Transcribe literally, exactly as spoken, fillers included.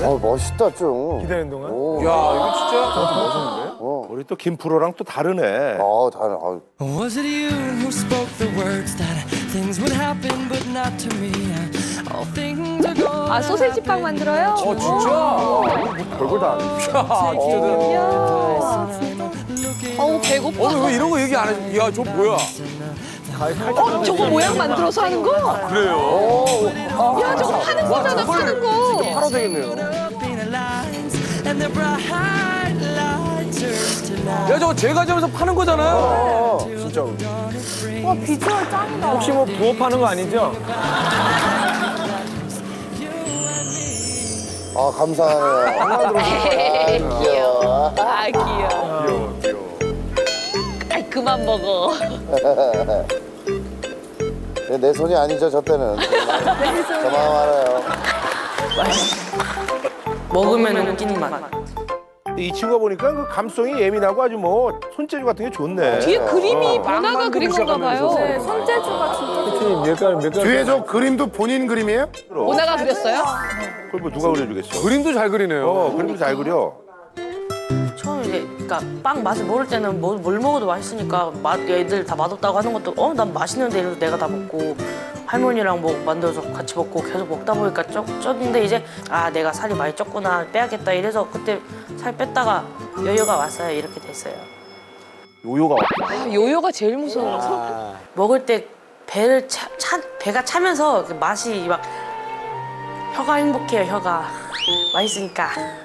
어, 멋있다 좀. 기다리는 동안. 오. 야, 이거 진짜 저것도 멋있는데? 어. 우리 또 김프로랑 또 다르네. 아, 다른. 아. Was it you who spoke the words that things would happen but not to me? All things are going. 아, 소세지 빵 만들어요? 어, 진짜? 별걸 다 아네. 이야, 진짜. 어우, 배고파. 오늘 왜 이런 거 얘기 안 해? 야, 저 뭐야? 어, 저거 모양 만들어서 하는 거? 그래요. 야, 저거 파는 거잖아, 파는 거. 팔아도 되겠네요. And the bright light turns to night. 야, 저거 제과점에서 파는 거잖아요. 어, 진짜. 와, 비주얼 짱이다. 혹시 뭐 부업하는 거 아니죠? 아, 감사하네요. 아, 귀여워. 아, 귀여워. 귀여워, 귀여워. 아이, 그만 먹어. 내 손이 아니죠, 저 때는. 저만 알아요. 먹으면 웃기는 맛. 이 친구가 보니까 그 감성이 예민하고 아주 뭐 손재주 같은 게 좋네. 뒤에 그림이 어. 보나가 그린 건가 봐요. 네, 손재주가 진짜. 피디님, 몇 가지, 몇 가지. 뒤에 저 그림도 본인 그림이에요? 보나가 그렸어요? 그걸 뭐 누가 그려주겠어? 그림도 잘 그리네요. 어, 그림도 잘 그려. 처음에 이제 그러니까 빵 맛을 모를 때는 뭐, 뭘 먹어도 맛있으니까 맛 애들 다 맛없다고 하는 것도 어 난 맛있는데 이래서 내가 다 먹고 할머니랑 뭐 만들어서 같이 먹고 계속 먹다 보니까 쪄, 쪘는데 이제 아 내가 살이 많이 쪘구나 빼야겠다 이래서 그때 살 뺐다가 여유가 왔어요. 이렇게 됐어요. 요요가 왔다. 아, 요요가 제일 무서워. 먹을 때 배를 차, 차 배가 차면서 그 맛이 막 혀가 행복해요. 혀가 맛있으니까.